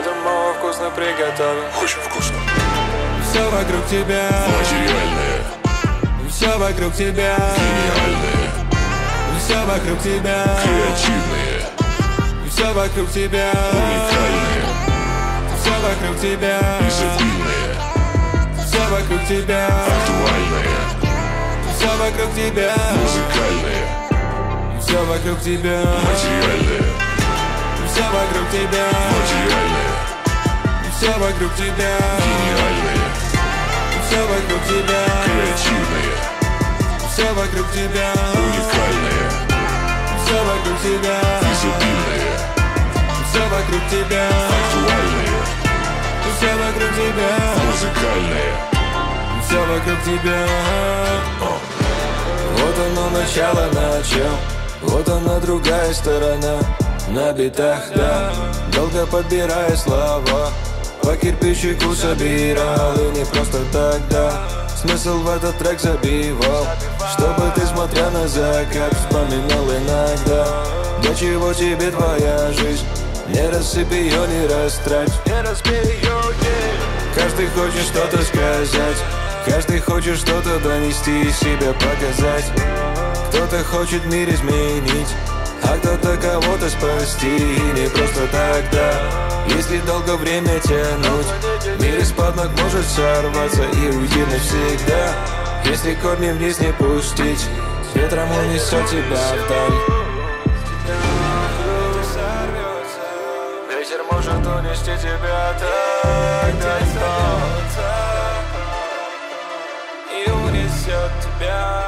Что-то мама вкусно приготовил. Очень вкусно. Все вокруг тебя Материальное. Все вокруг тебя Гениальное. Все вокруг тебя Креативное. Все вокруг тебя Уникальное. Все вокруг тебя Изобильное. Все вокруг тебя Актуальное. Все вокруг тебя Музыкальное. Все вокруг тебя Материальное. Все вокруг тебя Материальное. Все вокруг тебя Гениальное. Все вокруг тебя Креативное. Все вокруг тебя Уникальное. Все вокруг тебя Изобильное. Все вокруг тебя Актуальное. Все вокруг тебя Музыкальное. Все вокруг тебя. Вот оно начало начал. Вот она другая сторона. На битах, да. Долго подбирая слова. По кирпичику собирал. И не просто так, да. Смысл в этот трек забивал. Чтобы ты, смотря на закат, вспоминал иногда. Для чего тебе твоя жизнь? Не рассыпь ее, не растрать. Каждый хочет что-то сказать. Каждый хочет что-то донести, себя показать. Кто-то хочет мир изменить, а кто-то кого-то спасти. И не просто так, да. Если долго время тянуть, мир из-под ног может сорваться и уйти навсегда. Если корни вниз не пустить, ветром унесет тебя вдаль. Ветер может унести тебя так далеко и унесет тебя.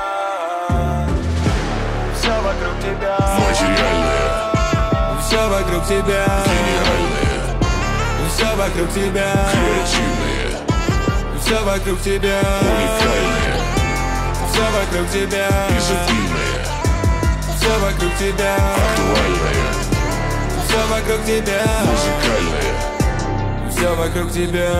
Все вокруг тебя Материальное. Все вокруг тебя Гениальное. Все вокруг тебя Креативное. Все вокруг тебя Уникальное. Все вокруг тебя Изобильное. Все вокруг тебя Актуальное. Все вокруг тебя Музыкальное. Все вокруг тебя.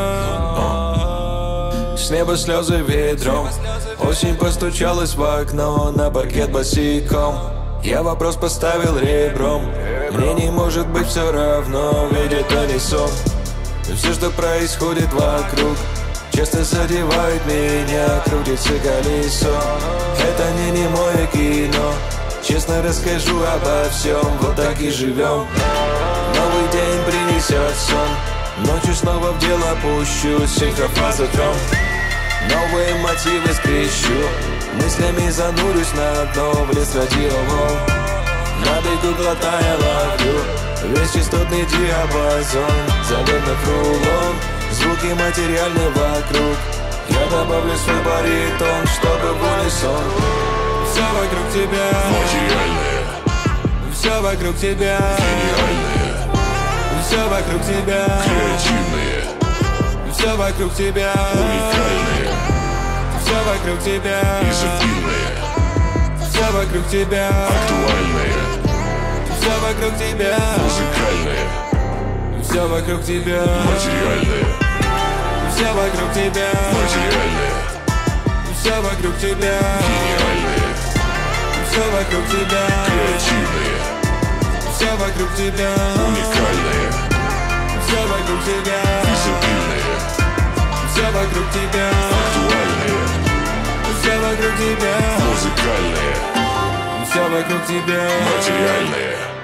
С неба слезы ветром. Осень постучалась в окно. На паркет босиком. Я вопрос поставил ребром. Мне не может быть все равно, ведь это не сон. Все, что происходит вокруг, часто задевает меня. Крутится колесо. Это не немое кино. Честно расскажу обо всем. Вот так и живем. Новый день принесет сон. Ночью снова в дело пущусь. Синхрофазотрон. Новые мотивы скрещу. Мыслями занурюсь на дно. В лес радиоволн. На бегу глотая ловлю весь частотный диапазон. Зовет на рулон. Звуки материальны вокруг. Я добавлю свой баритон, чтобы в унисон. Все вокруг тебя Материальное. Все вокруг тебя Гениальное. Все вокруг тебя Креативное. Все вокруг тебя Уникальное. Все вокруг тебя Изобильное. Все вокруг тебя Актуальное. Все вокруг тебя Музыкальное. Все вокруг тебя Материальное. Все вокруг тебя Материальное. Все вокруг тебя Гениальное. Все вокруг тебя Креативное. Все вокруг тебя Уникальное. Все вокруг тебя Изобильное. Все вокруг тебя Актуальное. Все вокруг тебя Музыкальное. Все вокруг тебя Материальное.